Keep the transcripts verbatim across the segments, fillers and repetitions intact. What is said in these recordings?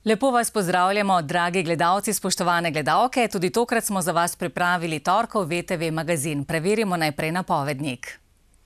Lepo vas pozdravljamo, dragi gledalci, spoštovane gledalke. Tudi tokrat smo za vas pripravili torkov V T V magazin. Preverimo najprej napovednik.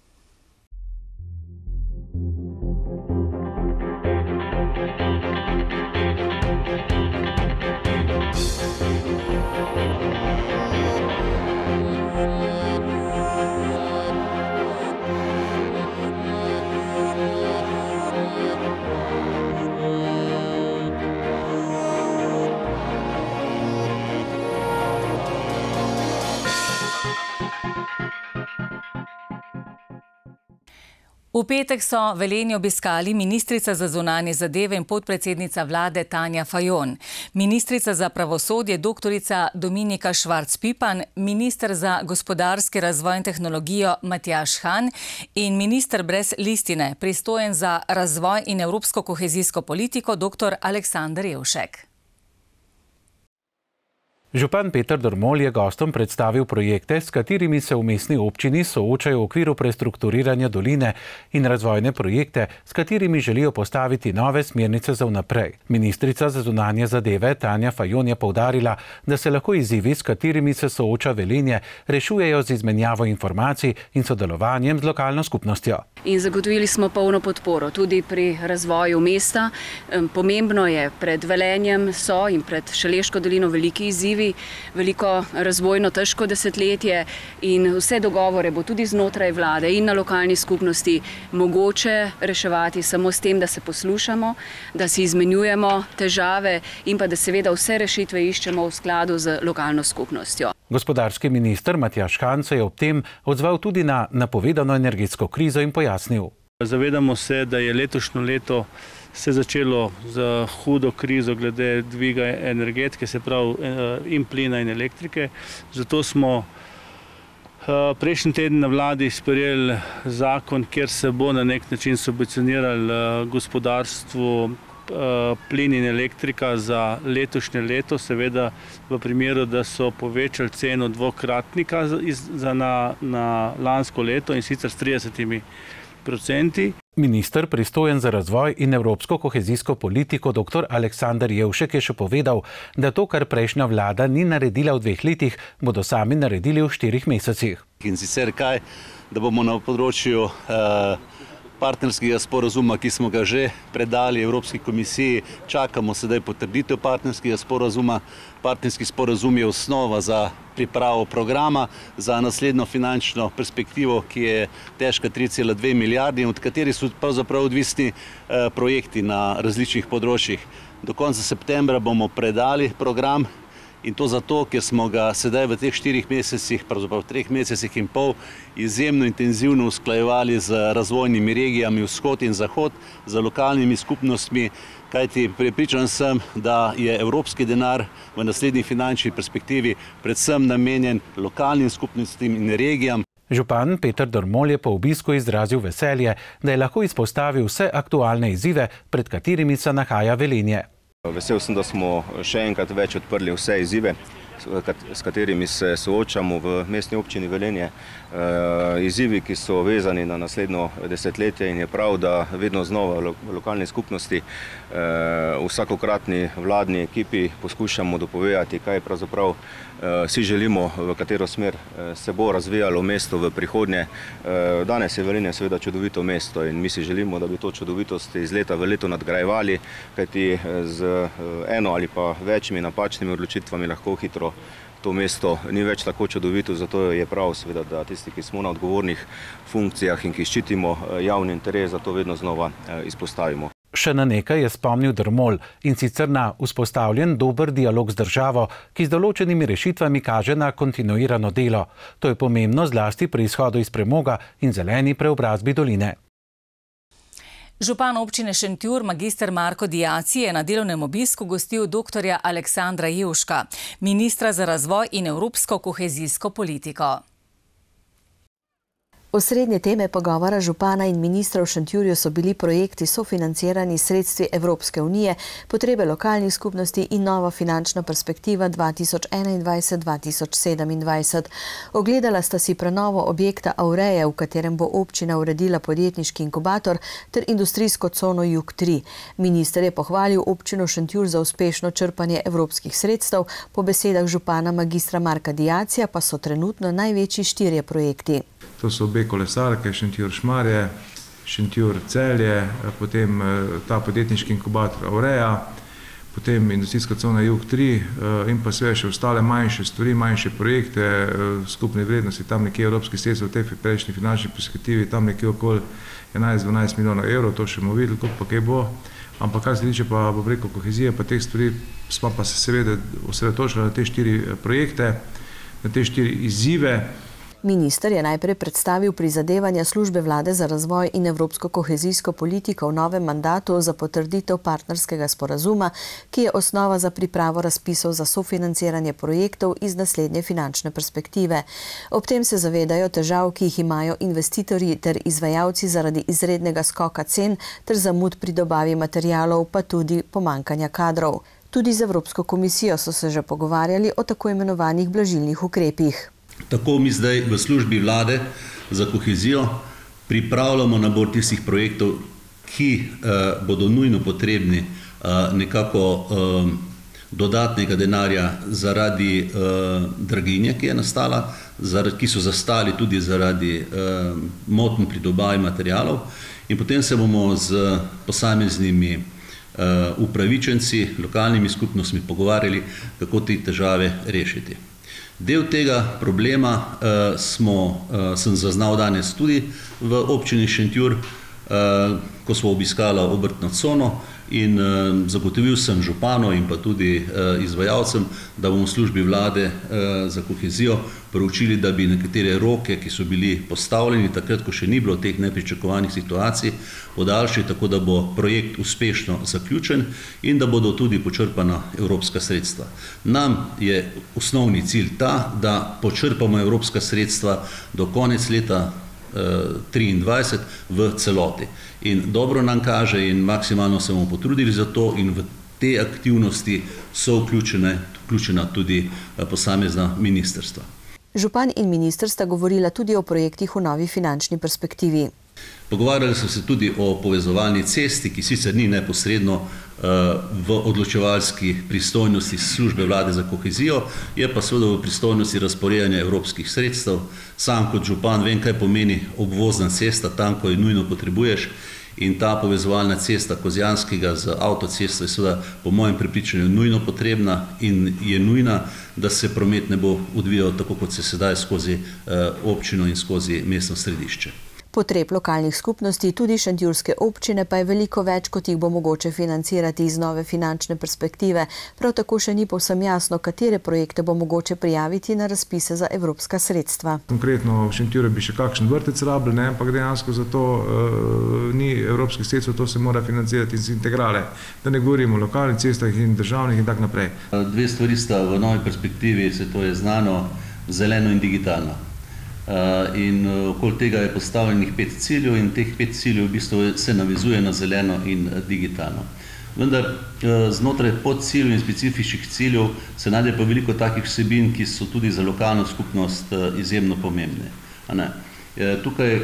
V petek so Velenje obiskali ministrica za zunanje zadeve in podpredsednica vlade Tanja Fajon, ministrica za pravosodje doktorica Dominika Švarc Pipan, minister za gospodarski razvoj in tehnologijo Matjaž Han in minister brez listine, pristojen za razvoj in evropsko kohezijsko politiko doktor Aleksander Jevšek. Župan Peter Dermol je gostom predstavil projekte, s katerimi se v mestni občini soočajo v okviru prestrukturiranja doline in razvojne projekte, s katerimi želijo postaviti nove smernice za vnaprej. Ministrica za zunanje zadeve Tanja Fajon je poudarila, da se lahko izzivi, s katerimi se sooča Velenje, rešujejo z izmenjavo informacij in sodelovanjem z lokalno skupnostjo. In zagotovili smo polno podporo tudi pri razvoju mesta. Pomembno je, pred Velenjem so in pred Šaleško dolino veliki izzivi, veliko razvojno težko desetletje in vse dogovore bo tudi znotraj vlade in na lokalni skupnosti mogoče reševati samo s tem, da se poslušamo, da si izmenjujemo težave in pa da seveda vse rešitve iščemo v skladu z lokalno skupnostjo. Gospodarski minister Matjaž Han se je ob tem odzval tudi na napovedano energetsko krizo in pojasnil. Zavedamo se, da je letošnje leto se začelo z hudo krizo glede dviga energetike, se pravi in plina in elektrike. Zato smo prejšnji teden na vladi sprejeli zakon, kjer se bo na nek način subvencioniralo gospodarstvu plin in elektrika za letošnje leto, seveda v primeru, da so povečali ceno dvokratnika za na, na lansko leto in sicer s tridesetimi procenti. Minister, pristojen za razvoj in evropsko kohezijsko politiko doktor Aleksander Jevšek je še povedal, da to, kar prejšnja vlada ni naredila v dveh letih, bodo sami naredili v štirih mesecih. In sicer kaj, da bomo na področju eh, partnerskega sporazuma, ki smo ga že predali Evropski komisiji, čakamo sedaj potrditev partnerskega sporazuma. Partnerski sporazum je osnova za pripravo programa za naslednjo finančno perspektivo, ki je težka tri cela dve milijardi, od katerih so pravzaprav odvisni eh, projekti na različnih področjih. Do konca septembra bomo predali program. In to zato, ker smo ga sedaj v teh štirih mesecih, pravzaprav v treh mesecih in pol, izjemno intenzivno usklajevali z razvojnimi regijami vzhod in zahod, z lokalnimi skupnostmi, kajti prepričan sem, da je evropski denar v naslednji finančni perspektivi predvsem namenjen lokalnim skupnostim in regijam. Župan Peter Dermol je po obisku izrazil veselje, da je lahko izpostavil vse aktualne izzive, pred katerimi se nahaja Velenje. Vesel sem, da smo še enkrat več odprli vse izzive, s katerimi se soočamo v mestni občini Velenje. Izzivi, ki so vezani na naslednjo desetletje in je prav, da vedno znova v lokalni skupnosti vsakokratni vladni ekipi poskušamo dopovedati, kaj pravzaprav si želimo, v katero smer se bo razvijalo mesto v prihodnje. Danes je Velenje seveda čudovito mesto in mi si želimo, da bi to čudovitost iz leta v leto nadgrajevali, kajti z eno ali pa večjimi napačnimi odločitvami lahko hitro to mesto ni več tako čudovito, zato je prav seveda, da tisti, ki smo na odgovornih funkcijah in ki ščitimo javni interes, za to vedno znova izpostavimo. Še na nekaj je spomnil Dermol, in sicer na vzpostavljen dober dialog z državo, ki z določenimi rešitvami kaže na kontinuirano delo. To je pomembno zlasti pri izhodu iz premoga in zeleni preobrazbi doline. Župan občine Šentjur, magister Marko Diaci, je na delovnem obisku gostil doktorja Aleksandra Jevška, ministra za razvoj in evropsko kohezijsko politiko. Osrednje teme pogovora župana in ministra v Šentjurju so bili projekti sofinancirani sredstvi Evropske unije, potrebe lokalnih skupnosti in nova finančna perspektiva dva tisoč enaindvajset do dva tisoč sedemindvajset. Ogledala sta si prenovo objekta Aureje, v katerem bo občina uredila podjetniški inkubator, ter industrijsko cono Jug tri. Minister je pohvalil občino Šentjur za uspešno črpanje evropskih sredstev, po besedah župana magistra Marka Diacija pa so trenutno največji štirje projekti. To so obe kolesarke, Šentjur-Šmarje, Šentjur-Celje, potem ta podjetniški inkubator Aureja, potem industrijska cona Jug tri in pa sve še ostale manjše stvari, manjše projekte, skupne vrednosti, tam nekje evropski sredstev v tej prejšnji finančni perspektivi, tam nekje okoli enajst do dvanajst milijonov evrov, to še bomo videli, koliko pa kaj bo. Ampak kar se tiče pa bo preko kohezije, pa teh stvari smo pa se seveda osredotočili na te štiri projekte, na te štiri izzive. Minister je najprej predstavil prizadevanja službe vlade za razvoj in evropsko kohezijsko politiko v novem mandatu za potrditev partnerskega sporazuma, ki je osnova za pripravo razpisov za sofinanciranje projektov iz naslednje finančne perspektive. Ob tem se zavedajo težav, ki jih imajo investitorji ter izvajalci zaradi izrednega skoka cen ter zamud pri dobavi materialov, pa tudi pomanjkanja kadrov. Tudi z Evropsko komisijo so se že pogovarjali o tako imenovanih blažilnih ukrepih. Tako mi zdaj v službi vlade za kohezijo pripravljamo nabor tistih projektov, ki eh, bodo nujno potrebni eh, nekako eh, dodatnega denarja zaradi eh, draginje, ki je nastala, zaradi, ki so zastali tudi zaradi eh, motenj pri dobavi materialov, in potem se bomo z posameznimi eh, upravičenci, lokalnimi skupnostmi pogovarjali, kako te težave rešiti. Del tega problema uh, smo, uh, sem zaznal danes tudi v občini Šentjur, uh, ko smo obiskali obrtno cono, in uh, zagotovil sem županu in pa tudi uh, izvajalcem, da bomo v službi vlade uh, za kohezijo proučili, da bi nekatere roke, ki so bili postavljeni takrat, ko še ni bilo teh nepričakovanih situacij, podaljšali, tako da bo projekt uspešno zaključen in da bodo tudi počrpana evropska sredstva. Nam je osnovni cilj ta, da počrpamo evropska sredstva do konec leta triindvajset v celoti. In dobro nam kaže in maksimalno se bomo potrudili za to, in v te aktivnosti so vključene, vključena tudi posamezna ministrstva. Župan in minister sta govorila tudi o projektih v novi finančni perspektivi. Pogovarjali so se tudi o povezovalni cesti, ki sicer ni neposredno v odločevalski pristojnosti službe vlade za kohezijo, je pa seveda v pristojnosti razporejanja evropskih sredstev. Sam kot župan vem, kaj pomeni obvozna cesta tam, ko jo nujno potrebuješ, in ta povezovalna cesta Kozjanskega z avtocesto je seveda po mojem prepričanju nujno potrebna in je nujna, da se promet ne bo odvijal tako, kot se sedaj skozi občino in skozi mestno središče. Potreb lokalnih skupnosti, tudi šentjurske občine, pa je veliko več, kot jih bo mogoče financirati iz nove finančne perspektive. Prav tako še ni povsem jasno, katere projekte bo mogoče prijaviti na razpise za evropska sredstva. Konkretno v Šentjurju bi še kakšen vrtec rabili, ne, ampak dejansko za to uh, ni evropskih sredstev, to se mora financirati iz integrale. Da ne govorimo o lokalnih cestah in državnih in tak naprej. Dve stvari sta v novi perspektivi, se to je znano, zeleno in digitalno. In okoli tega je postavljenih pet ciljev in teh pet ciljev v bistvu se navezuje na zeleno in digitalno. Vendar znotraj podciljev in specifičnih ciljev se najde pa veliko takih vsebin, ki so tudi za lokalno skupnost izjemno pomembne. Tukaj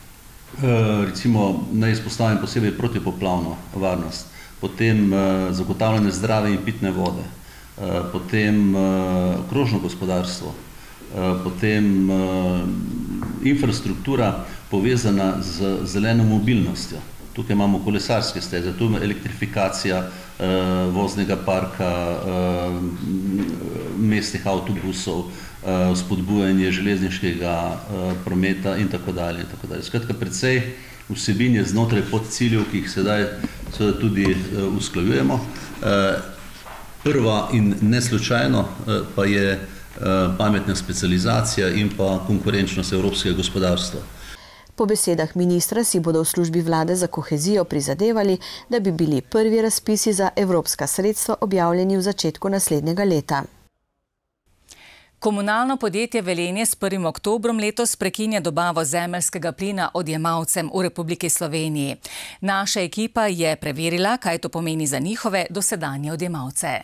recimo naj izpostavim posebej protipoplavno varnost, potem zagotavljanje zdrave in pitne vode, potem krožno gospodarstvo, potem infrastruktura povezana z zeleno mobilnostjo. Tukaj imamo kolesarske steze, tu je elektrifikacija voznega parka, mestnih avtobusov, spodbujanje železniškega prometa in tako dalje. Skratka, precej vsebin je znotraj podciljev, ki jih sedaj tudi usklajujemo. Prva in neslučajno pa je pametna specializacija in pa konkurenčnost evropskega gospodarstva. Po besedah ministra si bodo v službi vlade za kohezijo prizadevali, da bi bili prvi razpisi za evropska sredstva objavljeni v začetku naslednjega leta. Komunalno podjetje Velenje s prvim oktobrom letos prekinja dobavo zemeljskega plina odjemalcem v Republiki Sloveniji. Naša ekipa je preverila, kaj to pomeni za njihove dosedanje odjemalce.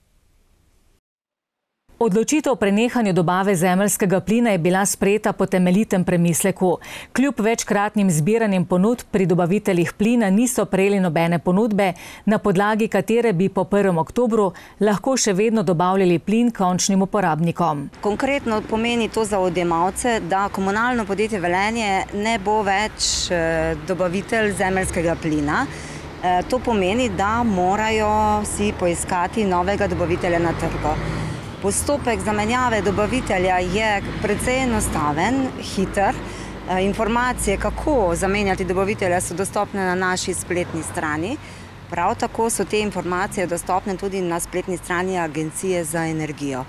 Odločitev o prenehanju dobave zemeljskega plina je bila sprejeta po temeljitem premisleku. Kljub večkratnim zbiranjem ponudb pri dobaviteljih plina niso prejeli nobene ponudbe, na podlagi katere bi po prvem oktobru lahko še vedno dobavljali plin končnim uporabnikom. Konkretno pomeni to za odjemalce, da komunalno podjetje Velenje ne bo več dobavitelj zemeljskega plina. To pomeni, da morajo si poiskati novega dobavitelja na trgu. Postopek zamenjave dobavitelja je precej enostaven, hiter. Informacije, kako zamenjati dobavitelja, so dostopne na naši spletni strani. Prav tako so te informacije dostopne tudi na spletni strani Agencije za energijo.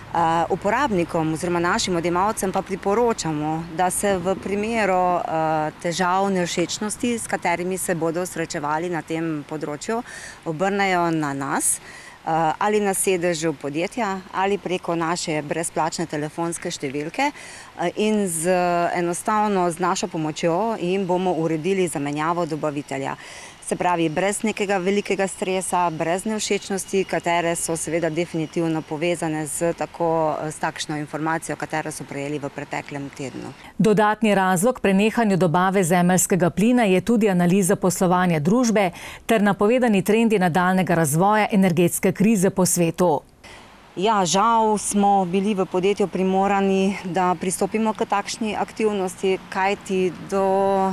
Uporabnikom oziroma našim odjemalcem pa priporočamo, da se v primeru težav nevšečnosti, s katerimi se bodo srečevali na tem področju, obrnejo na nas, ali na sedežu podjetja, ali preko naše brezplačne telefonske številke in z, enostavno z našo pomočjo jim bomo uredili zamenjavo dobavitelja. Se pravi, brez nekega velikega stresa, brez nevšečnosti, katere so seveda definitivno povezane z, tako, s takšno informacijo, katero so prejeli v preteklem tednu. Dodatni razlog prenehanju dobave zemeljskega plina je tudi analiza poslovanja družbe ter napovedani trendi nadaljnjega razvoja energetske krize po svetu. Ja, žal smo bili v podjetju primorani, da pristopimo k takšni aktivnosti, kajti do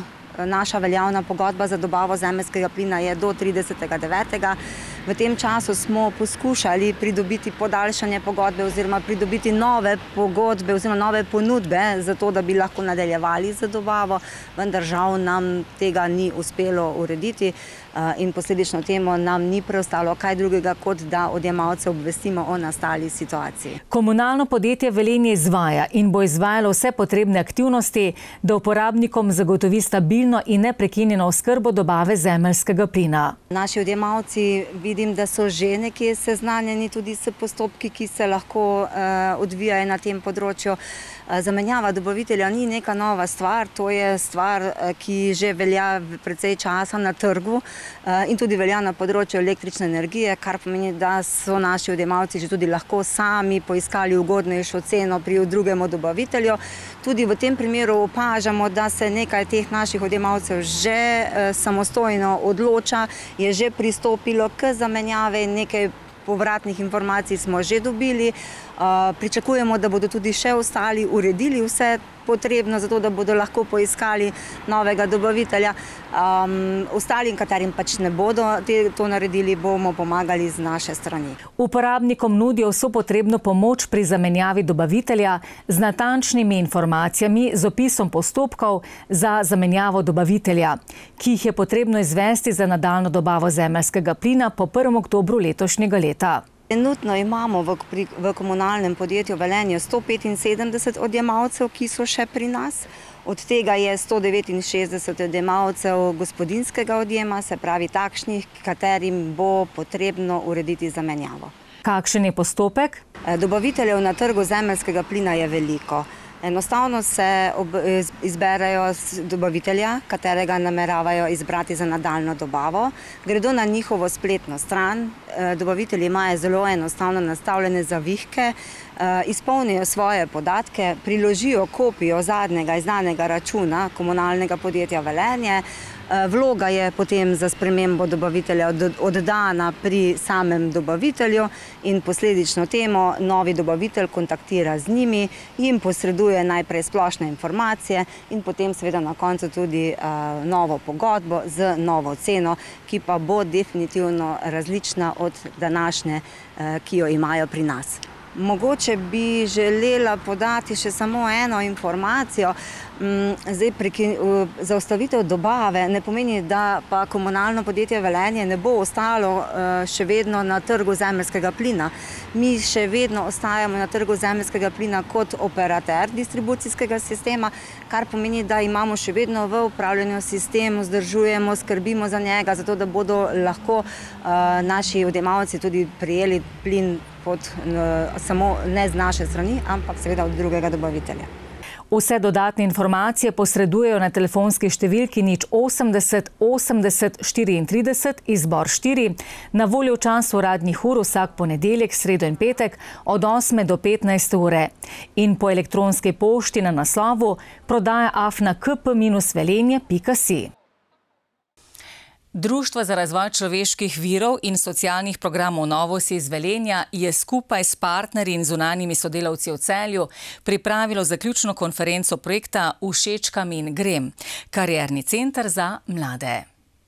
naša veljavna pogodba za dobavo zemeljskega plina je do tridesetega devetega V tem času smo poskušali pridobiti podaljšanje pogodbe oziroma pridobiti nove pogodbe oziroma nove ponudbe, zato da bi lahko nadaljevali z dobavo, vendar žal nam tega ni uspelo urediti in posledično temu nam ni preostalo kaj drugega, kot da odjemalce obvestimo o nastali situaciji. Komunalno podjetje Velenje izvaja in bo izvajalo vse potrebne aktivnosti, da uporabnikom zagotovi stabilno in neprekinjeno oskrbo dobave zemeljskega plina. Naši odjemalci vidim, da so že nekje seznanjeni tudi s postopki, ki se lahko uh, odvijajo na tem področju. Uh, zamenjava dobavitelja ni neka nova stvar, to je stvar, uh, ki že velja precej časa na trgu uh, in tudi velja na področju električne energije, kar pomeni, da so naši odjemalci že tudi lahko sami poiskali ugodnejšo ceno pri drugem dobavitelju. Tudi v tem primeru opažamo, da se nekaj teh naših odjemalcev že uh, samostojno odloča, je že pristopilo k zamenjave in nekaj povratnih informacij smo že dobili. Pričakujemo, da bodo tudi še ostali uredili vse potrebno, zato da bodo lahko poiskali novega dobavitelja. Um, ostalim, katerim pač ne bodo te, to naredili, bomo pomagali z naše strani. Uporabnikom nudijo vso potrebno pomoč pri zamenjavi dobavitelja z natančnimi informacijami, z opisom postopkov za zamenjavo dobavitelja, ki jih je potrebno izvesti za nadaljnjo dobavo zemeljskega plina po prvem oktobru letošnjega leta. Trenutno imamo v, pri, v komunalnem podjetju Velenje sto petinsedemdeset odjemalcev, ki so še pri nas. Od tega je sto devetinšestdeset odjemalcev gospodinjskega odjema, se pravi takšnih, katerim bo potrebno urediti zamenjavo. Kakšen je postopek? Dobaviteljev na trgu zemeljskega plina je veliko. Enostavno se ob, izberejo dobavitelja, katerega nameravajo izbrati za nadaljno dobavo. Gredo na njihovo spletno stran, dobavitelji imajo zelo enostavno nastavljene zavihke, izpolnijo svoje podatke, priložijo kopijo zadnjega izdanega računa komunalnega podjetja Velenje. Vloga je potem za spremembo dobavitelja oddana pri samem dobavitelju in posledično temu novi dobavitelj kontaktira z njimi, jim posreduje najprej splošne informacije in potem seveda na koncu tudi uh, novo pogodbo z novo ceno, ki pa bo definitivno različna od današnje, uh, ki jo imajo pri nas. Mogoče bi želela podati še samo eno informacijo. Zdaj, zaustavitev dobave ne pomeni, da pa komunalno podjetje Velenje ne bo ostalo še vedno na trgu zemeljskega plina. Mi še vedno ostajamo na trgu zemeljskega plina kot operater distribucijskega sistema, kar pomeni, da imamo še vedno v upravljanju sistem, vzdržujemo, skrbimo za njega, zato da bodo lahko naši odjemalci tudi prijeli plin prihod samo ne z naše strani, ampak seveda od drugega dobavitelja. Vse dodatne informacije posredujejo na telefonski številki nič osemdeset osemdeset štiriintrideset izbor štiri, na voljo v času uradnih ur vsak ponedeljek, sredo in petek od osme do petnajste ure in po elektronski pošti na naslovu prodaja afna kp velenje pika si. Društvo za razvoj človeških virov in socialnih programov Novos iz Velenja je skupaj s partnerji in zunanjimi sodelavci v Celju pripravilo zaključno konferenco projekta Všečkam in grem, karierni center za mlade.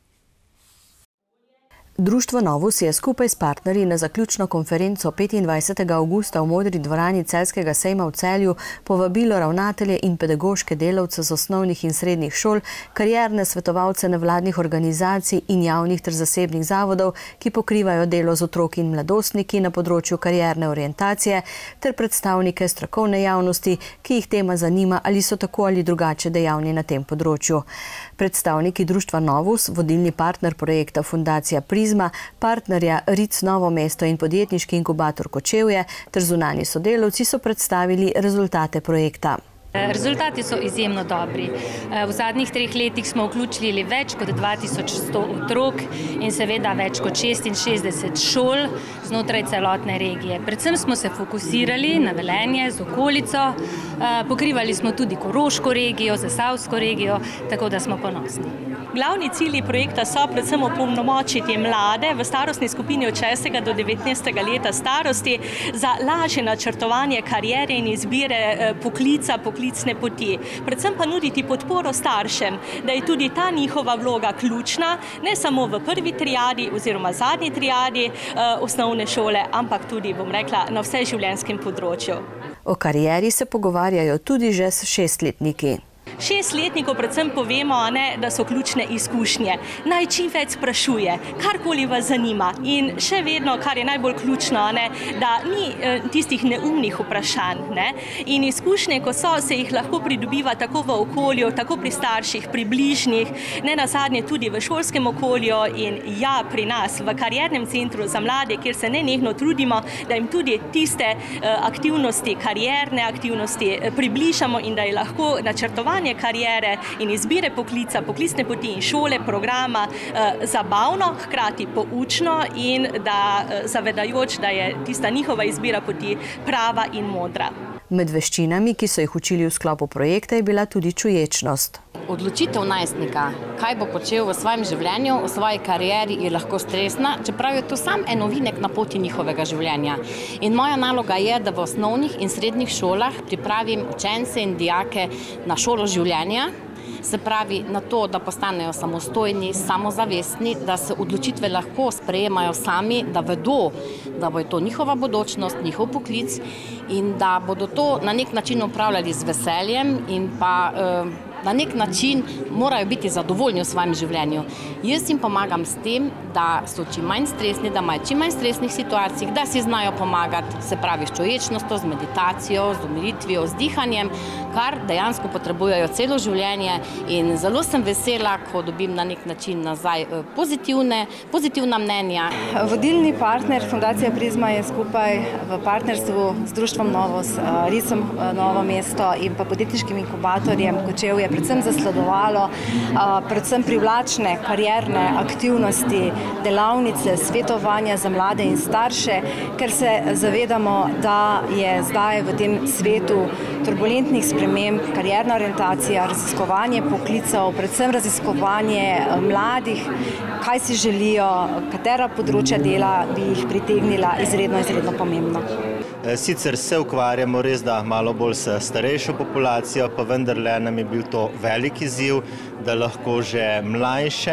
Društvo Novus je skupaj s partnerji na zaključno konferenco petindvajsetega avgusta v Modri dvorani Celjskega sejma v Celju povabilo ravnatelje in pedagoške delavce z osnovnih in srednjih šol, karierne svetovalce nevladnih organizacij in javnih ter zasebnih zavodov, ki pokrivajo delo z otroki in mladostniki na področju karierne orientacije, ter predstavnike strokovne javnosti, ki jih tema zanima ali so tako ali drugače dejavni na tem področju. Predstavniki društva Novus, vodilni partner projekta Fundacija Prizma, partnerja Ric Novo mesto in podjetniški inkubator Kočevje ter zunanji sodelavci so predstavili rezultate projekta. Rezultati so izjemno dobri. V zadnjih treh letih smo vključili več kot dva tisoč sto otrok in seveda več kot šestinšestdeset šol znotraj celotne regije. Predvsem smo se fokusirali na Velenje z okolico, pokrivali smo tudi Koroško regijo, Zasavsko regijo, tako da smo ponosni. Glavni cilji projekta so predvsem opolnomočiti mlade v starostni skupini od šestega do devetnajstega leta starosti za lažje načrtovanje kariere in izbire poklica, poklicne poti. Predvsem pa nuditi podporo staršem, da je tudi ta njihova vloga ključna, ne samo v prvi triadi oziroma zadnji triadi osnovne šole, ampak tudi, bom rekla, na vseživljenjskem področju. O karieri se pogovarjajo tudi že s šestletniki. Šestletnikov predvsem povemo, ne, da so ključne izkušnje. Naj čim več sprašuje, karkoli vas zanima. In še vedno, kar je najbolj ključno, ne, da ni eh, tistih neumnih vprašanj. Ne. In izkušnje, ko so, se jih lahko pridobiva tako v okolju, tako pri starših, pri bližnjih, ne nazadnje tudi v šolskem okolju in ja, pri nas, v kariernem centru za mlade, kjer se nenehno trudimo, da jim tudi tiste eh, aktivnosti, karierne aktivnosti eh, približamo in da je lahko načrtovanje karijere in izbire poklica, poklicne poti in šole, programa eh, zabavno, hkrati poučno in da eh, zavedajoč, da je tista njihova izbira poti prava in modra. Med veščinami, ki so jih učili v sklopu projekta, je bila tudi čuječnost. Odločitev najstnika, kaj bo počel v svojem življenju, v svoji karieri, je lahko stresna, čeprav je to sam en ovinek na poti njihovega življenja. In moja naloga je, da v osnovnih in srednjih šolah pripravim učence in dijake na šolo življenja, se pravi na to, da postanejo samostojni, samozavestni, da se odločitve lahko sprejemajo sami, da vedo, da bo to njihova bodočnost, njihov poklic in da bodo to na nek način upravljali z veseljem in pa eh, na nek način morajo biti zadovoljni v svojem življenju. Jaz jim pomagam s tem, da so čim manj stresni, da imajo čim manj stresnih situacij, da si znajo pomagati, se pravi s čuječnostjo, z meditacijo, z umiritvijo, z dihanjem, kar dejansko potrebujejo celo življenje in zelo sem vesela, ko dobim na nek način nazaj pozitivne, pozitivna mnenja. Vodilni partner Fundacija Prizma je skupaj v partnerstvu z društvom Novos, Ricom Novo mesto in pa podjetniškim inkubatorjem Kočevje predvsem zasledovalo predvsem privlačne karierne aktivnosti, delavnice, svetovanja za mlade in starše, ker se zavedamo, da je zdaj v tem svetu turbulentnih sprememb karierna orientacija, raziskovanje poklicev, predvsem raziskovanje mladih, kaj si želijo, katera področja dela bi jih pritegnila, izredno, izredno pomembno. Sicer se ukvarjamo res da malo bolj s starejšo populacijo, pa vendarle nam je bil to velik izziv, da lahko že mlajše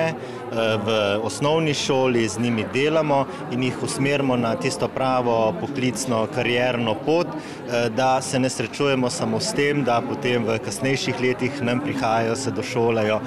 v osnovni šoli z njimi delamo in jih usmerimo na tisto pravo poklicno karierno pot, da se ne srečujemo samo s tem, da potem v kasnejših letih nam prihajajo, se došolajo,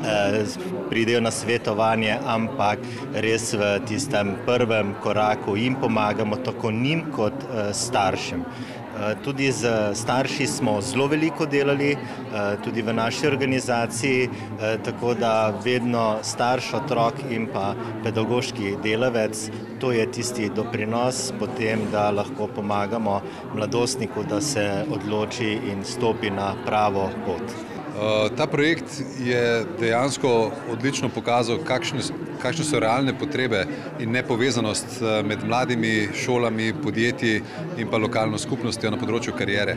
pridejo na svetovanje, ampak res v tistem prvem koraku jim pomagamo tako njim kot staršem. Tudi z starši smo zelo veliko delali, tudi v naši organizaciji, tako da vedno starš, otrok in pa pedagoški delavec, to je tisti doprinos potem, da lahko pomagamo mladostniku, da se odloči in stopi na pravo pot. Ta projekt je dejansko odlično pokazal, kakšne, kakšne so realne potrebe in nepovezanost med mladimi, šolami, podjetji in pa lokalno skupnostjo na področju kariere.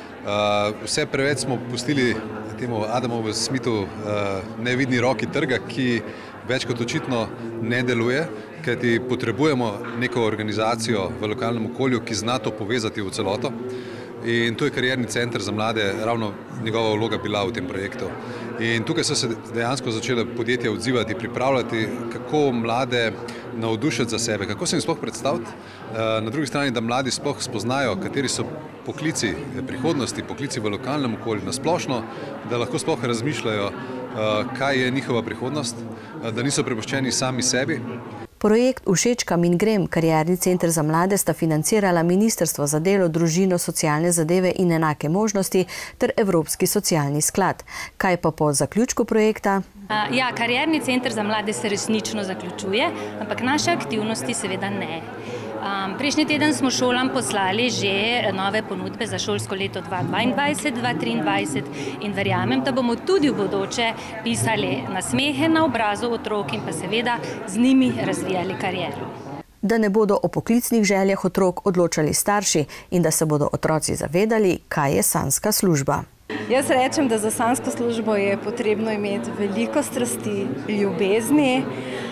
Vse preveč smo pustili temu Adamovu Smithu nevidni roki trga, ki več kot očitno ne deluje, kajti potrebujemo neko organizacijo v lokalnem okolju, ki zna to povezati v celoto. In to je karierni center za mlade, ravno njegova vloga bila v tem projektu. In tukaj so se dejansko začele podjetja odzivati, pripravljati, kako mlade navdušiti za sebe, kako se jim sploh predstaviti. Na drugi strani, da mladi sploh spoznajo, kateri so poklici prihodnosti, poklici v lokalnem okolju na splošno, da lahko sploh razmišljajo, kaj je njihova prihodnost, da niso prepuščeni sami sebi. Projekt Všečkam in grem, karierni center za mlade, sta financirala Ministrstvo za delo, družino, socialne zadeve in enake možnosti ter Evropski socialni sklad. Kaj pa po zaključku projekta? Ja, karierni center za mlade se resnično zaključuje, ampak naše aktivnosti seveda ne. Um, prejšnji teden smo šolam poslali že nove ponudbe za šolsko leto dva tisoč dvaindvajset dva tisoč triindvajset in verjamem, da bomo tudi v bodoče pisali nasmehe na obrazu otrok in pa seveda z njimi razvijali kariero. Da ne bodo o poklicnih željah otrok odločali starši in da se bodo otroci zavedali, kaj je sanjska služba. Jaz rečem, da za sanjsko službo je potrebno imeti veliko strasti, ljubezni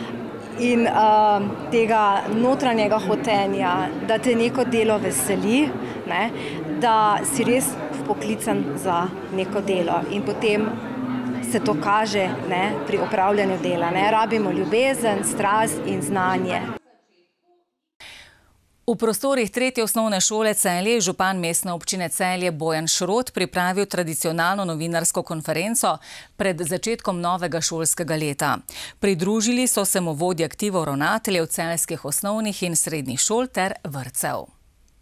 in uh, tega notranjega hotenja, da te neko delo veseli, ne, da si res vpoklican za neko delo in potem se to kaže, ne, pri opravljanju dela. Ne. Rabimo ljubezen, strast in znanje. V prostorih tretje osnovne šole Celje je župan mestne občine Celje Bojan Šrot pripravil tradicionalno novinarsko konferenco pred začetkom novega šolskega leta. Pridružili so se mu vodji aktivov ravnateljev celjskih osnovnih in srednjih šol ter vrtcev.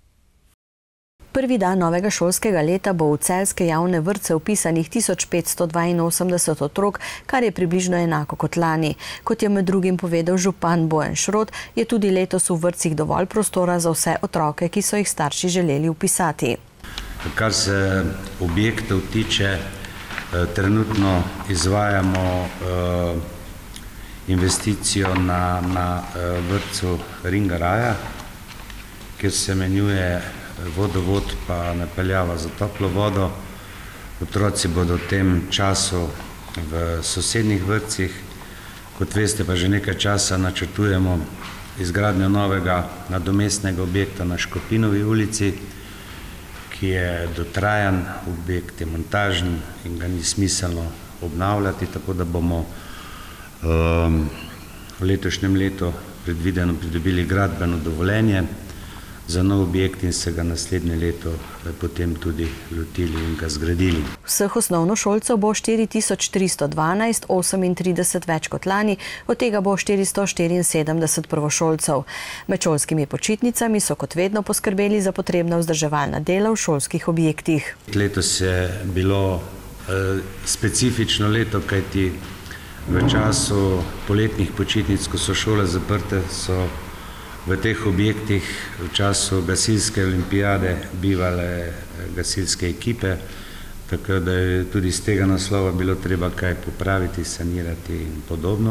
Prvi dan novega šolskega leta bo v celjske javne vrtce vpisanih tisoč petsto dvainosemdeset otrok, kar je približno enako kot lani. Kot je med drugim povedal župan Bojan Šrot, je tudi letos v vrtcih dovolj prostora za vse otroke, ki so jih starši želeli vpisati. Kar se objektov tiče, trenutno izvajamo investicijo na, na vrtcu Ringaraja, kjer se menjuje vodovod pa napeljava za toplo vodo. Otroci bodo v tem času v sosednjih vrtcih. Kot veste, pa že nekaj časa načrtujemo izgradnjo novega nadomestnega objekta na Škopinovi ulici, ki je dotrajan objekt, je montažen in ga ni smiselno obnavljati, tako da bomo um, v letošnjem letu predvideno pridobili gradbeno dovoljenje za nov objekt in se ga naslednje leto potem tudi lotili in ga zgradili. Vseh osnovnošolcev bo štiri tisoč tristo dvanajst, osemintrideset več kot lani, od tega bo štiristo štiriinsedemdeset prvošolcev. Med šolskimi počitnicami so kot vedno poskrbeli za potrebna vzdrževalna dela v šolskih objektih. Letos je bilo eh, specifično leto, kajti v času poletnih počitnic, ko so šole zaprte, so v teh objektih v času gasilske olimpijade bivale gasilske ekipe, tako da je tudi z tega naslova bilo treba kaj popraviti, sanirati in podobno.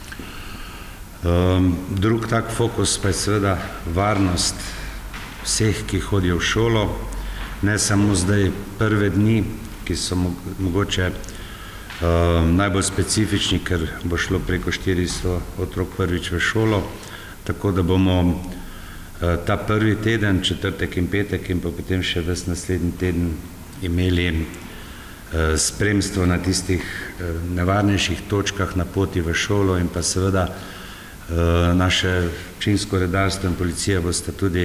Um, drug tak fokus pa je seveda varnost vseh, ki hodijo v šolo, ne samo zdaj prve dni, ki so mogoče um, najbolj specifični, ker bo šlo preko štiristo otrok prvič v šolo, tako da bomo ta prvi teden, četrtek in petek in pa potem še ves naslednji teden imeli spremstvo na tistih nevarnejših točkah na poti v šolo in pa seveda naše občinsko redarstvo in policija bosta tudi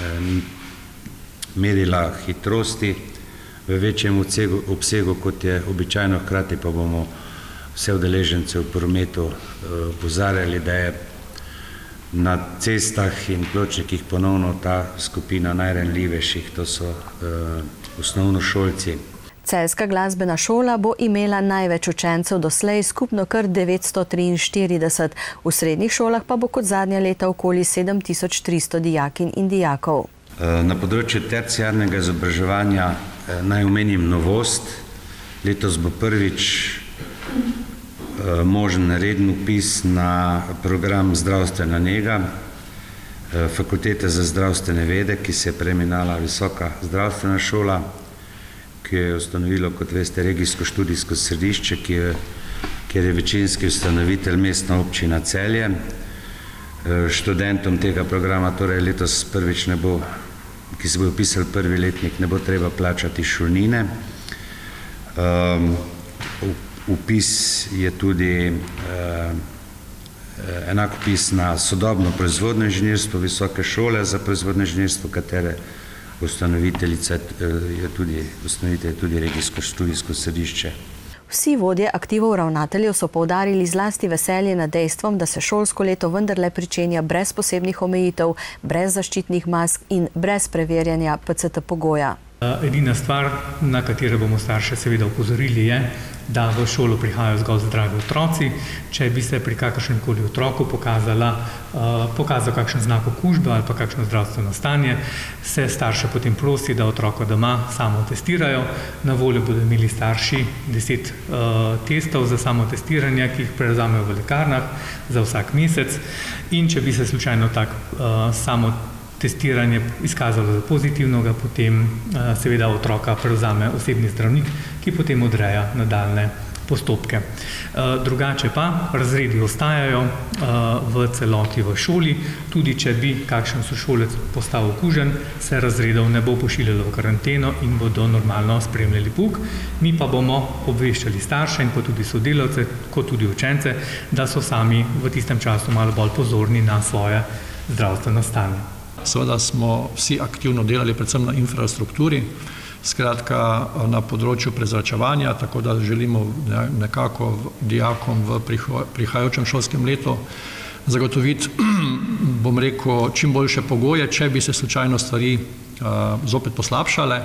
merila hitrosti v večjem obsegu, kot je običajno, hkrati pa bomo vse udeležence v prometu opozarjali, da je na cestah in pločnikih ponovno ta skupina najranljivejših, to so uh, osnovnošolci. Celjska glasbena šola bo imela največ učencev doslej, skupno kar devetsto triinštirideset. V srednjih šolah pa bo kot zadnja leta okoli sedem tisoč tristo dijakinj in dijakov. Na področju terciarnega izobraževanja naj omenim novost. Letos bo prvič možen reden vpis na program zdravstvena nega Fakultete za zdravstvene vede, ki se je preimenovala Visoka zdravstvena šola, ki je ustanovilo, kot veste, regijsko študijsko središče, ki je, kjer je večinski ustanovitelj Mestna občina Celje. Študentom tega programa torej letos prvič ne bo, ki se bo upisal prvi letnik, ne bo treba plačati šolnine. Um, upis je tudi uh, enak upis na sodobno proizvodno inženirstvo Visoke šole za proizvodno inženirstvo, katere ustanoviteljica je tudi, ustanovitelj je tudi regijsko študijsko središče. Vsi vodje aktivov ravnateljev so poudarili zlasti veselje nad dejstvom, da se šolsko leto vendarle pričenja brez posebnih omejitev, brez zaščitnih mask in brez preverjanja P C T pogoja. Edina stvar, na katero bomo starše seveda opozorili, je, da v šolo prihajajo zgolj zdravi otroci. Če bi se pri kakršnem koli otroku pokazala, pokazal kakšen znak okužbe ali pa kakšno zdravstveno stanje, se starše potem prosi, da otroka doma samo testirajo. Na voljo bodo imeli starši deset testov za samo testiranje, ki jih prevzamejo v lekarnah za vsak mesec. In če bi se slučajno tak samo testiranje izkazalo za pozitivnega, potem seveda otroka prevzame osebni zdravnik, ki potem odreja nadaljne postopke. Drugače pa razredi ostajajo v celoti v šoli. Tudi če bi kakšen sošolec postal okužen, se razredov ne bo pošiljalo v karanteno in bodo normalno spremljali pouk. Mi pa bomo obveščali starše in pa tudi sodelavce, kot tudi učence, da so sami v tistem času malo bolj pozorni na svoje zdravstveno stanje. Seveda smo vsi aktivno delali predvsem na infrastrukturi, skratka na področju prezračevanja, tako da želimo nekako dijakom v prihajajočem šolskem letu zagotoviti, bom rekel, čim boljše pogoje, če bi se slučajno stvari zopet poslabšale.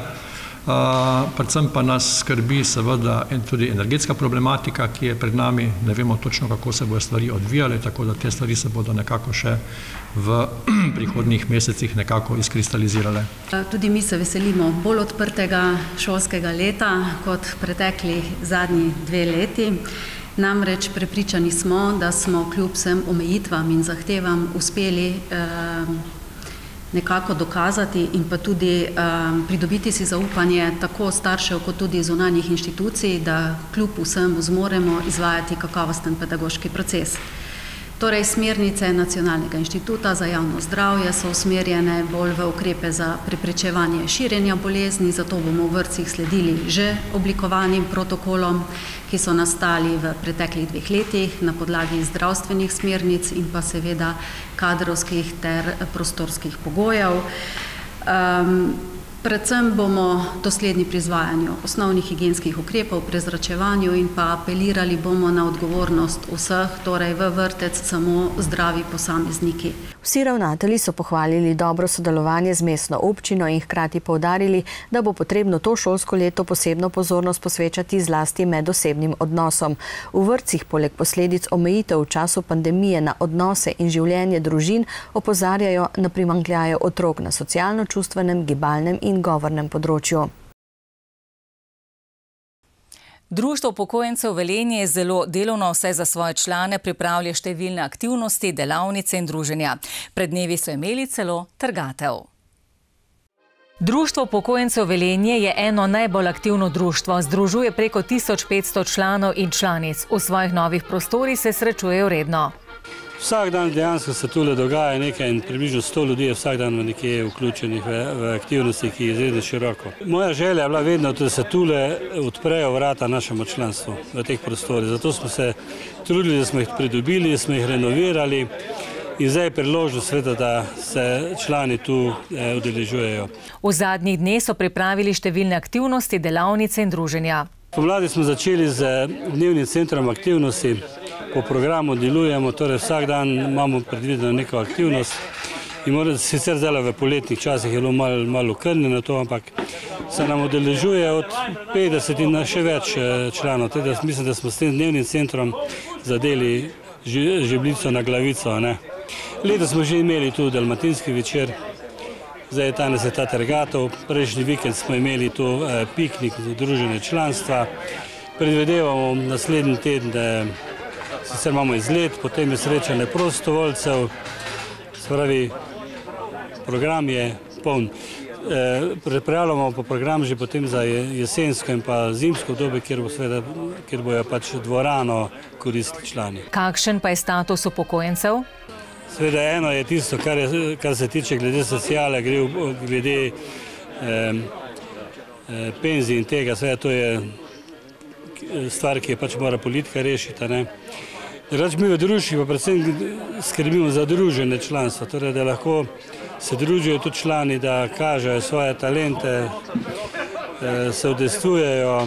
Predvsem pa nas skrbi seveda tudi energetska problematika, ki je pred nami. Ne vemo točno, kako se bodo stvari odvijale, tako da te stvari se bodo nekako še v prihodnjih mesecih nekako izkristalizirale. Tudi mi se veselimo bolj odprtega šolskega leta kot pretekli zadnji dve leti. Namreč prepričani smo, da smo kljub vsem omejitvam in zahtevam uspeli eh, nekako dokazati in pa tudi um, pridobiti si zaupanje tako staršev kot tudi zunanjih inštitucij, da kljub vsem zmoremo izvajati kakovosten pedagoški proces. Torej, smernice Nacionalnega inštituta za javno zdravje so usmerjene bolj v ukrepe za preprečevanje širjenja bolezni, zato bomo v vrtcih sledili že oblikovanim protokolom, ki so nastali v preteklih dveh letih na podlagi zdravstvenih smernic in pa seveda kadrovskih ter prostorskih pogojev. Um, Predvsem bomo dosledni pri izvajanju osnovnih higienskih ukrepov, prezračevanju in pa apelirali bomo na odgovornost vseh, torej v vrtec samo zdravi posamezniki. Vsi ravnatelji so pohvalili dobro sodelovanje z mestno občino in hkrati poudarili, da bo potrebno to šolsko leto posebno pozornost posvečati zlasti medosebnim odnosom. V vrtcih poleg posledic omejitev v času pandemije na odnose in življenje družin opozarjajo na primanjkljaje otrok na socialno-čustvenem, gibalnem in govornem področju. Društvo upokojencev Velenje je zelo delovno vse za svoje člane pripravlja številne aktivnosti, delavnice in druženja. Pred dnevi so imeli celo trgatev. Društvo upokojencev Velenje je eno najbolj aktivno društvo, združuje preko tisoč petsto članov in članic. V svojih novih prostorih se srečujejo redno. Vsak dan dejansko se tule dogaja nekaj in približno sto ljudi je vsak dan nekje vključenih v, v aktivnosti, ki je izredno široko. Moja želja je bila vedno, da se tule odprejo vrata našemu članstvu v teh prostorih. Zato smo se trudili, da smo jih pridobili, smo jih renovirali in zdaj je priložnost sveta, da se člani tu eh, udeležujejo. V zadnjih dneh so pripravili številne aktivnosti, delavnice in druženja. Pomladi smo začeli z dnevnim centrom aktivnosti, po programu delujemo, torej vsak dan imamo predvideno neko aktivnost. In mora, sicer zdaj v poletnih časih je bilo malo, malo okrnjeno to, ampak se nam udeležuje od petdeset in še več članov. Teda mislim, da smo s tem dnevnim centrom zadeli žebljico na glavico. Ne. Letos smo že imeli tu dalmatinski večer, zdaj je danes je ta trgatev, prejšnji vikend smo imeli tu eh, piknik za druženje članstva. Predvidevamo naslednji teden, da sicer imamo izlet, potem je srečanje prostovoljcev, se pravi, program je poln. E, pripravljamo pa program že potem za jesensko in pa zimsko obdobje, kjer bo seveda, kjer bojo pač dvorano koristili člani. Kakšen pa je status upokojencev? Seveda eno je tisto, kar, je, kar se tiče glede sociale, gre glede eh, eh, penzij in tega, seveda to je stvar, ki je pač mora politika rešiti. Ne. Drugače mi v društvu pa predvsem skrbimo za druženje članstva, torej da lahko se družijo tudi člani, da kažejo svoje talente, se udejstvujejo,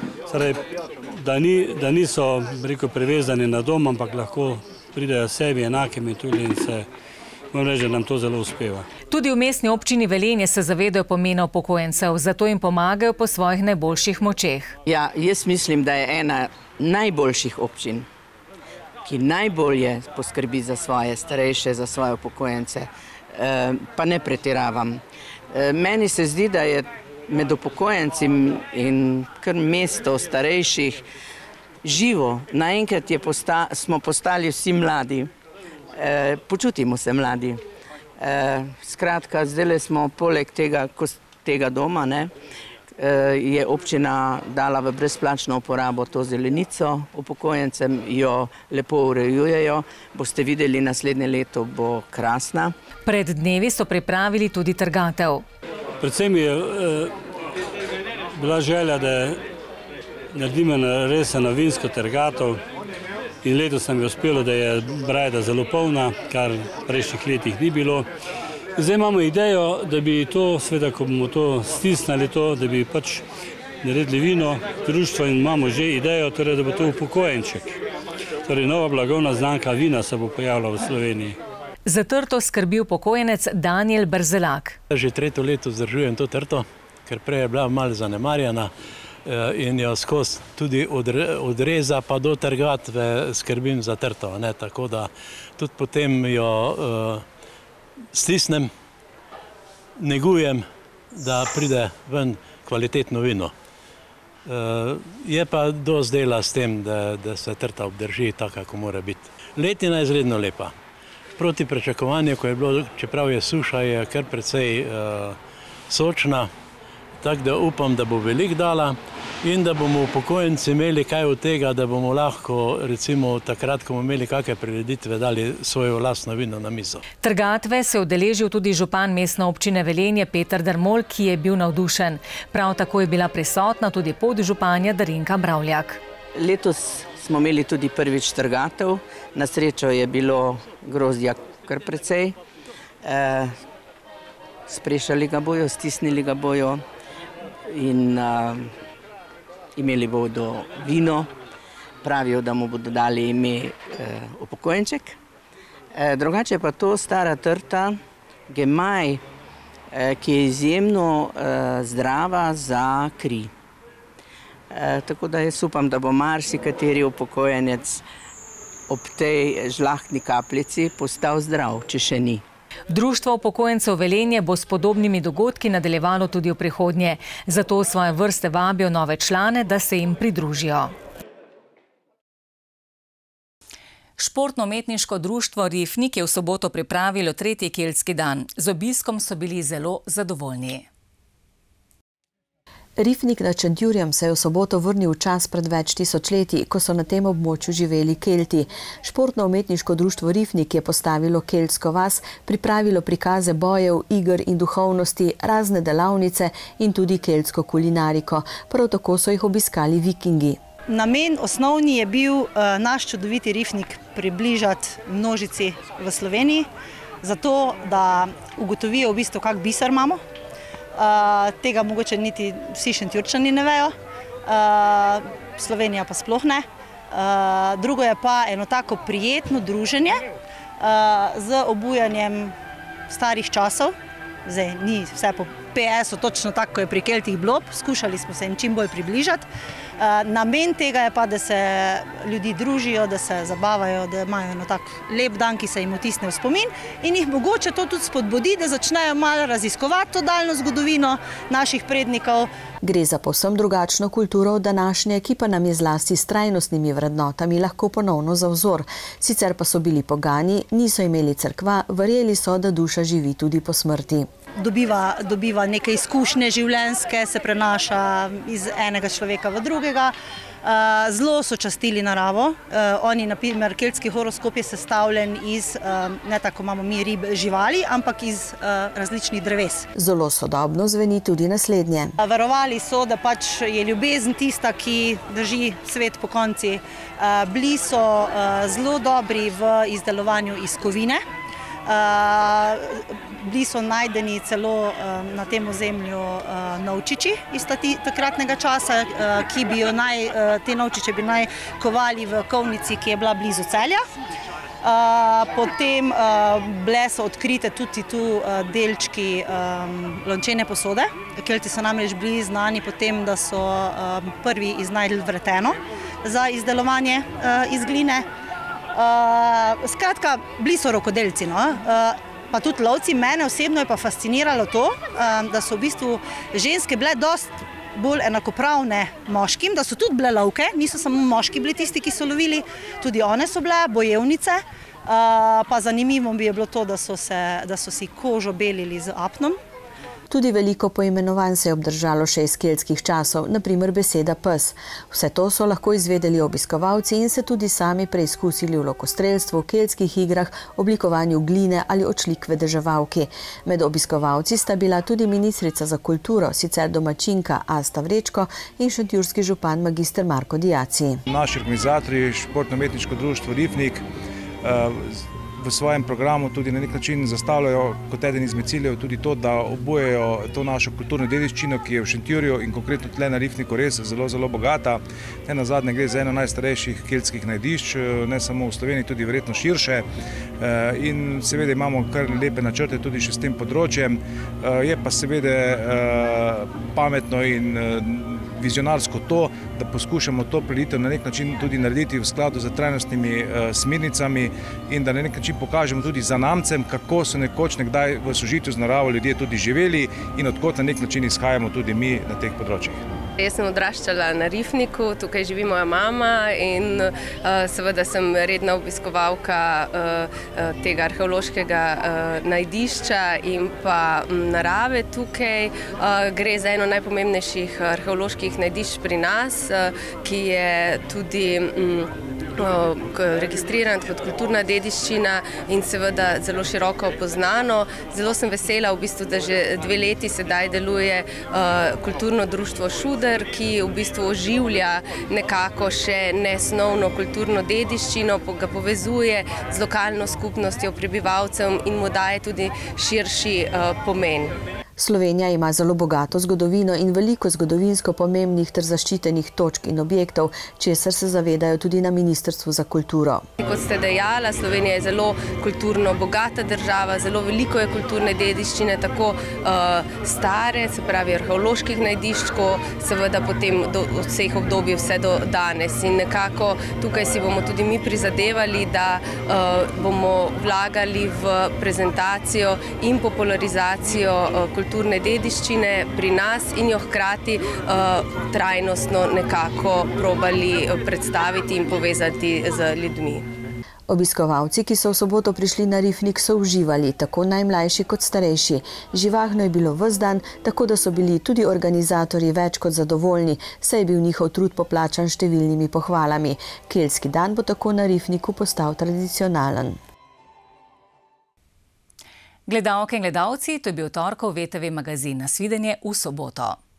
da, ni, da niso rekel, privezani na dom, ampak lahko pridejo sebi enakimi tudi in se, moram reči, da nam to zelo uspeva. Tudi v mestni občini Velenje se zavedajo pomena upokojencev, zato jim pomagajo po svojih najboljših močeh. Ja, jaz mislim, da je ena najboljših občin, ki najbolje poskrbi za svoje starejše, za svoje upokojence, pa ne pretiravam. Meni se zdi, da je med upokojenci in kar mesto starejših živo. Naenkrat je posta, smo postali vsi mladi, počutimo se mladi. Skratka, zdaj smo poleg tega, tega doma, ne, je občina dala v brezplačno uporabo to zelenico, upokojencem jo lepo urejujejo, boste videli, naslednje leto bo krasna. Pred dnevi so pripravili tudi trgatev. Predvsem je eh, bila želja, da naredimo res eno vinsko trgatev in letos nam je uspelo, da je brajda zelo polna, kar v prejšnjih letih ni bilo. Zdaj imamo idejo, da bi to, sveda, ko bomo to stisnili, to, da bi pač naredili vino, društvo in imamo že idejo, torej, da bo to upokojenček. Torej, nova blagovna znamka vina se bo pojavila v Sloveniji. Za trto skrbi upokojenec Daniel Brzelak. Že tretje leto vzdržujem to trto, ker prej je bila malo zanemarjena in jo skozi tudi odreza pa do trgatve skrbim za trto. Ne? Tako da tudi potem jo uh, stisnem, negujem, da pride ven kvalitetno vino. Uh, je pa dosti dela s tem, da, da se trta obdrži tako, kako mora biti. Letina je izredno lepa. Proti pričakovanju, ko je bilo, čeprav je suša, je kar precej uh, sočna, tako da upam, da bo veliko dala in da bomo upokojenci imeli kaj od tega, da bomo lahko, recimo takrat, ko bomo imeli kakšne prireditve, dali svojo lastno vino na mizo. Trgatve se je udeležil tudi župan mestne občine Velenje Peter Dermol, ki je bil navdušen. Prav tako je bila prisotna tudi podžupanja Darinka Bravljak. Letos smo imeli tudi prvič trgatev, na srečo je bilo grozdja kar precej. E, sprešali ga bojo, stisnili ga bojo in a, imeli bodo vino. Pravijo, da mu bodo dali ime e, upokojenček. E, drugače pa to stara trta, gemaj, e, ki je izjemno e, zdrava za kri. E, tako da jaz upam, da bo marsikateri upokojenec ob tej žlahtni kapljici postal zdrav, če še ni. Društvo upokojencev Velenje bo s podobnimi dogodki nadaljevalo tudi v prihodnje. Zato v svoje vrste vabijo nove člane, da se jim pridružijo. Športno-umetniško društvo Rifnik je v soboto pripravilo tretji keltski dan. Z obiskom so bili zelo zadovoljni. Rifnik nad Šentjurjem se je v soboto vrnil v čas pred več tisočletji, ko so na tem območju živeli Kelti. Športno-umetniško društvo Rifnik je postavilo keltsko vas, pripravilo prikaze bojev, iger in duhovnosti, razne delavnice in tudi keltsko kulinariko. Prav tako so jih obiskali vikingi. Namen osnovni je bil uh, naš čudoviti Rifnik približati množici v Sloveniji, zato da ugotovijo v bistvu, kak biser imamo. Uh, tega mogoče niti vsi Šentjurčani ne vejo, uh, Slovenija pa sploh ne. drugo je pa eno tako prijetno druženje z obujanjem starih časov. Zdaj, ni vse po P S-u točno tako, kot je pri Keltih bilo, skušali smo se jim čim bolj približati. Namen tega je pa, da se ljudi družijo, da se zabavajo, da imajo eno tak lep dan, ki se jim vtisne v spomin in jih mogoče to tudi spodbudi, da začnejo malo raziskovati to daljno zgodovino naših prednikov. Gre za povsem drugačno kulturo od današnje, ki pa nam je zlasti s trajnostnimi vrednotami lahko ponovno za vzor. Sicer pa so bili pogani, niso imeli cerkva, verjeli so, da duša živi tudi po smrti. Dobiva, dobiva neke izkušnje življenjske, se prenaša iz enega človeka v drugega. Zelo so častili naravo. Oni, na primer, keltski horoskop je sestavljen iz, ne tako imamo mi rib živali, ampak iz različnih dreves. Zelo sodobno zveni tudi naslednje. Verovali so, da pač je ljubezen tista, ki drži svet po konci. Bili so zelo dobri v izdelovanju iz kovine. Bili so najdeni celo na tem ozemlju novčiči iz takratnega časa, ki bi jo naj, te novčiče bi naj kovali v kovnici, ki je bila blizu Celja. Potem bile so odkrite tudi tu delčki lončene posode. Kelti so namreč bili znani po tem, da so prvi iznajdli vreteno za izdelovanje iz gline. Skratka, bili so rokodelci, no? Pa tudi lovci. Mene osebno je pa fasciniralo to, da so v bistvu ženske bile dosti bolj enakopravne moškim, da so tudi bile lovke, niso samo moški bili tisti, ki so lovili, tudi one so bile bojevnice. Pa zanimivo bi je bilo to, da so, se, da so si kožo belili z apnom. Tudi veliko poimenovanj se je obdržalo še iz keltskih časov, na primer beseda pes. Vse to so lahko izvedeli obiskovalci in se tudi sami preizkusili v lokostrelstvu, keltskih igrah, oblikovanju gline ali očlikve deževalki. Med obiskovalci sta bila tudi ministrica za kulturo, sicer domačinka Asta Vrečko in šentjurski župan magister Marko Diaci. Naši organizatorji, Športno-umetniško društvo Rifnik, v svojem programu tudi na nek način zastavljajo kot eden izmed ciljev tudi to, da obujejo to našo kulturno dediščino, ki je v Šentjurju in konkretno tle na Rifniku res zelo, zelo bogata. Ne nazadnje gre za eno najstarejših keltskih najdišč, ne samo v Sloveniji, tudi verjetno širše. In seveda imamo kar lepe načrte tudi še s tem področjem. Je pa seveda pametno in vizionarsko to, da poskušamo to prelitev na nek način tudi narediti v skladu z trajnostnimi smernicami in da na nek način pokažemo tudi zanamcem, kako so nekoč nekdaj v sožitju z naravo ljudje tudi živeli in odkot na nek način izhajamo tudi mi na teh področjih. Jaz sem odraščala na Rifniku, tukaj živi moja mama in uh, seveda sem redna obiskovalka uh, tega arheološkega uh, najdišča in pa um, narave tukaj. Uh, gre za eno najpomembnejših arheoloških najdišč pri nas, uh, ki je tudi um, registriran kot kulturna dediščina in seveda zelo široko poznano. Zelo sem vesela, v bistvu, da že dve leti sedaj deluje uh, kulturno društvo Šuder, ki v bistvu oživlja nekako še nesnovno kulturno dediščino, ga povezuje z lokalno skupnostjo prebivalcev in mu daje tudi širši uh, pomen. Slovenija ima zelo bogato zgodovino in veliko zgodovinsko pomembnih ter zaščitenih točk in objektov, česar se zavedajo tudi na Ministrstvu za kulturo. Kot ste dejala, Slovenija je zelo kulturno bogata država, zelo veliko je kulturne dediščine, tako uh, stare, se pravi arheoloških najdišč, seveda potem do vseh obdobij vse do danes. In nekako tukaj si bomo tudi mi prizadevali, da uh, bomo vlagali v prezentacijo in popularizacijo uh, kulturne dediščine pri nas in jo hkrati uh, trajnostno nekako probali predstaviti in povezati z ljudmi. Obiskovalci, ki so v soboto prišli na Rifnik, so uživali, tako najmlajši kot starejši. Živahno je bilo ves dan, tako da so bili tudi organizatorji več kot zadovoljni, saj je bil njihov trud poplačan številnimi pohvalami. Keltski dan bo tako na Rifniku postal tradicionalen. Gledalke in gledalci, to je bil torkov V T V magazin. Nasvidenje v soboto.